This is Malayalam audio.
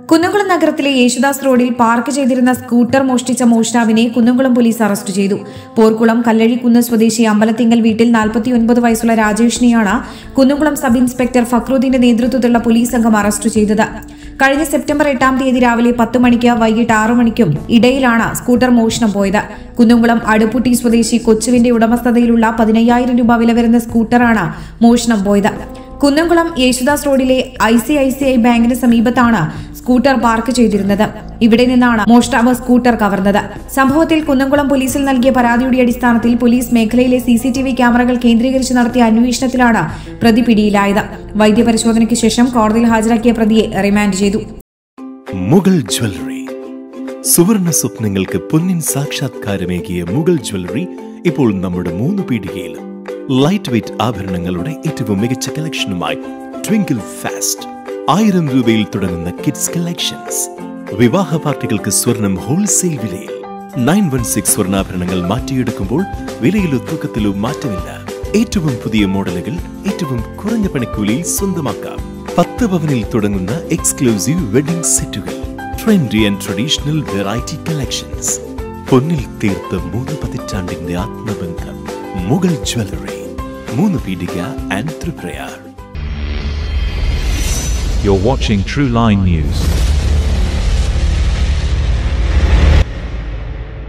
കുന്നംകുളം നഗരത്തിലെ യേശുദാസ് റോഡിൽ പാർക്ക് ചെയ്തിരുന്ന സ്കൂട്ടർ മോഷ്ടിച്ച മോഷ്ടാവിനെ കുന്നംകുളം പോലീസ് അറസ്റ്റ് ചെയ്തു. പോർക്കുളം കല്ലഴിക്കുന്ന് സ്വദേശി അമ്പലത്തിങ്കൽ വീട്ടിൽ 49 വയസ്സുള്ള രാജേഷിനെയാണ് കുന്നംകുളം സബ് ഇൻസ്പെക്ടർ ഫക്രുദ്ദീന്റെ നേതൃത്വത്തിലുള്ള പോലീസ് സംഘം അറസ്റ്റ് ചെയ്തത്. കഴിഞ്ഞ സെപ്റ്റംബർ 8-ാം തീയതി രാവിലെ 10 മണിക്ക് വൈകിട്ട് 6 മണിക്കും ഇടയിലാണ് സ്കൂട്ടർ മോഷണം പോയത്. കുന്നംകുളം അടുപ്പുട്ടി സ്വദേശി കൊച്ചുവിന്റെ ഉടമസ്ഥതയിലുള്ള 15,000 രൂപ വില വരുന്ന സ്കൂട്ടറാണ് മോഷണം പോയത്. കുന്നംകുളം യേശുദാസ് റോഡിലെ ICICI ബാങ്കിന് സമീപത്താണ് സ്കൂട്ടർ പാർക്ക് ചെയ്തിരുന്നത്. ഇവിടെ നിന്നാണ് മോഷ്ടാവ് സ്കൂട്ടർ കവർന്നത്. സംഭവത്തിൽ കുന്നംകുളം പോലീസിൽ നൽകിയ പരാതിയുടെ അടിസ്ഥാനത്തിൽ പോലീസ് മേഖലയിലെ CCTV ക്യാമറകൾ കേന്ദ്രീകരിച്ച് നടത്തിയ അന്വേഷണത്തിലാണ് പ്രതി പിടിയിലായത്. വൈദ്യപരിശോധനയ്ക്ക് ശേഷം കോടതിയിൽ ഹാജരാക്കിയ പ്രതിയെ റിമാൻഡ് ചെയ്തു. മുഗൾ ജ്വല്ലറി, സുവർണ സ്വപ്നങ്ങൾക്ക് പൊന്നിൻ സാക്ഷാത്കാരമേകിയ മുഗൾ ജ്വല്ലറി ഇപ്പോൾ നമ്മുടെ 3 പീടികയിലും. ലൈറ്റ് വെയ്റ്റ് ആഭരണങ്ങളുടെ ഏറ്റവും മികച്ച കളക്ഷനുമായി ട്വിങ്കിൾ ഫാസ്റ്റ്. 1000 രൂപയിൽ തുടങ്ങുന്ന കിഡ്സ് കളക്ഷൻസ്. വിവാഹ പാർട്ടികൾക്ക് സ്വർണം ഹോൾസെയിൽ വിലയിൽ. 916 സ്വർണ്ണാഭരണങ്ങൾ മാറ്റിയെടുക്കുമ്പോൾ വിലയിലോ തൂക്കത്തിലോ മാറ്റമില്ല. ഏറ്റവും പുതിയ മോഡലുകൾ ഏറ്റവും കുറഞ്ഞ പണിക്കൂലിയിൽ സ്വന്തമാക്കാം. 10 പവനിൽ തുടങ്ങുന്ന എക്സ്ക്ലൂസീവ് വെഡിംഗ് സെറ്റുകൾ. Trendy and traditional variety collections. പൊന്നിൽ തീർത്ത 3 പതിറ്റാണ്ടിന്റെ ആത്മബന്ധം. മുഗൾ ജ്വല്ലറി, 3 പീടിക and Tripura. You're watching True Line News.